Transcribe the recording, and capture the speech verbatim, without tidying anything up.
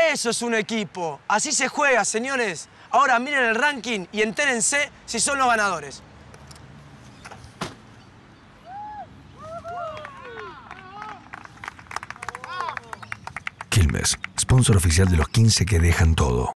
Eso es un equipo. Así se juega, señores. Ahora miren el ranking y entérense si son los ganadores. Quilmes, sponsor oficial de los quince que dejan todo.